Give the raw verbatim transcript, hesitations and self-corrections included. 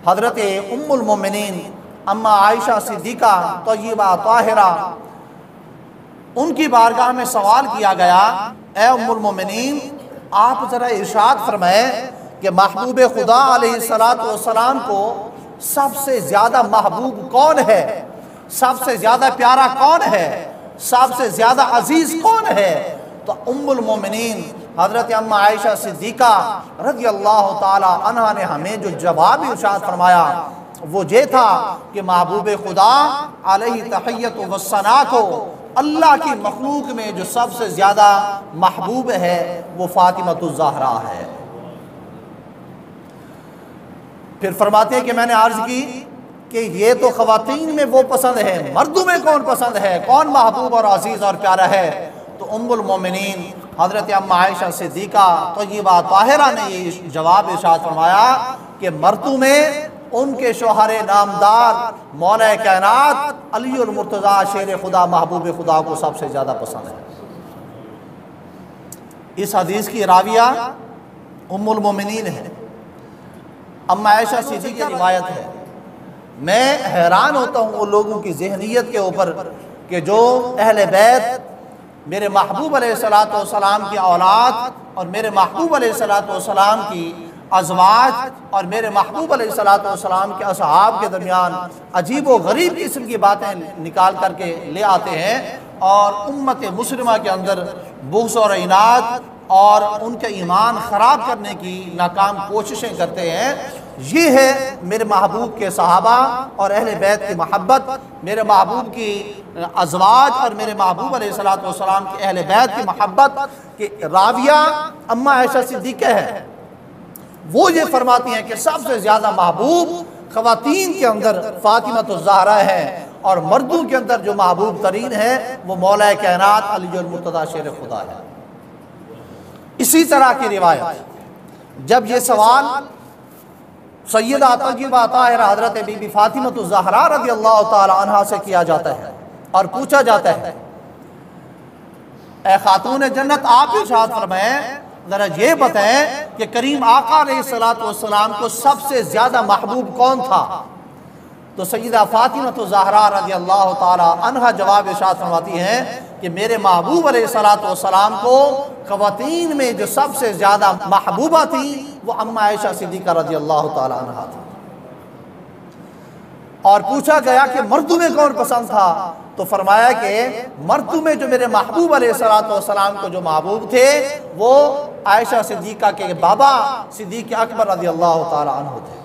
حضرت ام المومنین اما عائشہ صدیقہ طیبہ طاہرہ ان کی بارگاہ میں سوال کیا گیا، اے ام المومنین آپ ذرا ارشاد فرمائیں کہ محبوب خدا علیہ السلام کو سب سے زیادہ محبوب کون ہے، سب سے زیادہ پیارا کون ہے، سب سے زیادہ عزیز کون ہے؟ تو ام المومنین حضرت اما عائشہ صدیقہ رضی اللہ تعالی عنہ نے ہمیں جو جواب ارشاد فرمایا وہ یہ تھا کہ محبوب خدا علیہ تحیت و ثنا کو اللہ کی مخلوق میں جو سب سے زیادہ محبوب ہے وہ فاطمۃ الزہرا ہے۔ پھر فرماتے ہیں کہ میں نے عرض کی کہ یہ تو خواتین میں وہ پسند ہے، مردوں میں کون پسند ہے، کون محبوب اور عزیز اور پیارا ہے؟ تو ام المومنین حضرت اما عائشہ صدیقہ طیبہ طاہرہ نے یہ جواب ارشاد فرمایا کہ مردوں میں ان کے شوہر نامدار مولا کائنات علی المرتضیٰ شیر خدا محبوب خدا کو سب سے زیادہ پسند ہے۔ اس حدیث کی راویہ ام المومنین ہے، اما عائشہ صدیقہ کی روایت ہے۔ میں حیران ہوتا ہوں وہ لوگوں کی ذہنیت کے اوپر کہ جو اہل بیت میرے محبوب علیہ السلام کی اولاد اور میرے محبوب علیہ السلام کی ازواج اور میرے محبوب علیہ السلام کے اصحاب کے درمیان عجیب و غریب قسم کی باتیں نکال کر کے لے آتے ہیں اور امت مسلمہ کے اندر بغض اور عناد اور ان کے ایمان خراب کرنے کی ناکام کوششیں کرتے ہیں۔ یہ ہے میرے محبوب کے صحابہ اور اہل بیت کی محبت، میرے محبوب کی ازواج اور میرے محبوب علیہ السلام کی اہل بیت کی محبت کہ راویہ اما عائشہ صدیقہ ہے، وہ یہ فرماتی ہیں کہ سب سے زیادہ محبوب خواتین کے اندر فاطمۃ الزہرا ہے اور مردوں کے اندر جو محبوب ترین ہے وہ مولا کائنات علی المرتضیٰ شیر خدا ہے۔ اسی طرح کی روایت جب یہ سوال سیدہ طیبہ طاہرہ حضرت بی بی فاطمۃ الزہرا رضی اللہ تعالی عنہا سے کیا جاتا ہے اور پوچھا جاتا ہے، اے خاتون جنت آپ ارشاد فرمائیں ذرا یہ بتائیں کہ کریم آقا علیہ السلام کو سب سے زیادہ محبوب کون تھا؟ تو سیدہ فاطمۃ الزہرا رضی اللہ تعالی عنہا جواب ارشاد فرماتی ہیں کہ میرے محبوب علیہ السلام کو خواتین میں جو سب سے زیادہ محبوبہ تھی وہ اما عائشہ صدیقہ رضی اللہ تعالی عنہا تھی۔ اور پوچھا گیا کہ مردوں میں کون پسند تھا؟ تو فرمایا کہ مردوں میں جو میرے محبوب علیہ السلام کو جو محبوب تھے وہ عائشہ صدیقہ کے بابا صدیق اکبر رضی اللہ تعالی عنہ تھے۔